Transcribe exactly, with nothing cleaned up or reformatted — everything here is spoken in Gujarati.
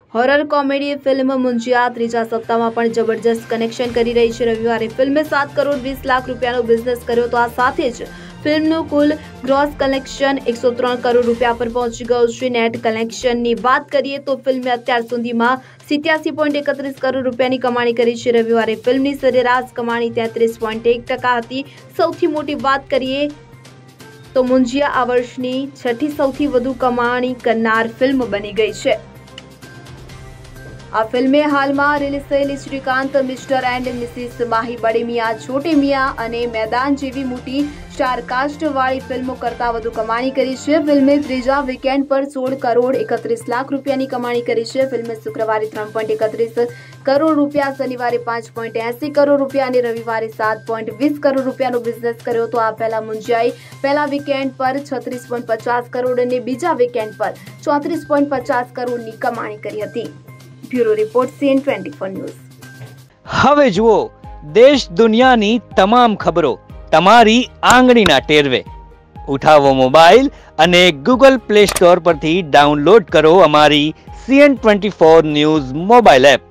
હોરર કોમેડી ફિલ્મ મુંજિયા ત્રીજા સપ્તાહમાં પણ જબરજસ્ત કનેક્શન કરી રહી છે। રવિવારે ફિલ્મે સાત કરોડ વીસ લાખ રૂપિયાનો બિઝનેસ કર્યો તો આ સાથે જ ફિલ્મનું કુલ ગ્રોસ કલેક્શન એકસો ત્રણ કરોડ રૂપિયા પર પહોંચી ગયું છે। નેટ કલેક્શનની વાત કરીએ તો ફિલ્મે અત્યાર સુધીમાં સિત્યાસી પોઈન્ટ એકત્રીસ કરોડ રૂપિયાની કમાણી કરી છે। રવિવારે ફિલ્મની સરેરાશ કમાણી તેત્રીસ પોઈન્ટ એક ટકા હતી। સૌથી મોટી વાત કરીએ તો મુંજિયા આ વર્ષની છઠ્ઠી સૌથી વધુ કમાણી કરનાર ફિલ્મ બની ગઈ છે। આ ફિલ્મે હાલમાં રિલીઝ થયેલી Shrikant mister and missus Mahi Bade Miyan Chhote Miyan અને મેદાન જેવી મોટી સ્ટારકાસ્ટ વાળી ફિલ્મો કરતાં વધુ કમાણી કરી છે। ફિલ્મે ત્રીજા વીકેન્ડ પર સોળ કરોડ એકત્રીસ લાખ રૂપિયાની કમાણી કરી છે। ફિલ્મે શુક્રવારે ત્રણ પોઈન્ટ એકત્રીસ કરોડ રૂપિયા, શનિવારે પાંચ પોઈન્ટ એસી કરોડ રૂપિયા અને રવિવારે સાત પોઈન્ટ વીસ કરોડ રૂપિયાનો બિઝનેસ કર્યો તો આ પહેલા મુંજિયાએ પહેલા વીકેન્ડ પર છત્રીસ પોઈન્ટ પચાસ કરોડ અને બીજા વીકેન્ડ પર ચોત્રીસ પોઈન્ટ પચાસ કરોડની કમાણી કરી હતી। Bureau report CN twenty four news. હવે જુઓ દેશ દુનિયાની તમામ ખબરો તમારી આંગળીના ટેરવે। ઉઠાવો મોબાઈલ અને ગૂગલ પ્લે સ્ટોર પરથી ડાઉનલોડ કરો અમારી CN twenty four news mobile app.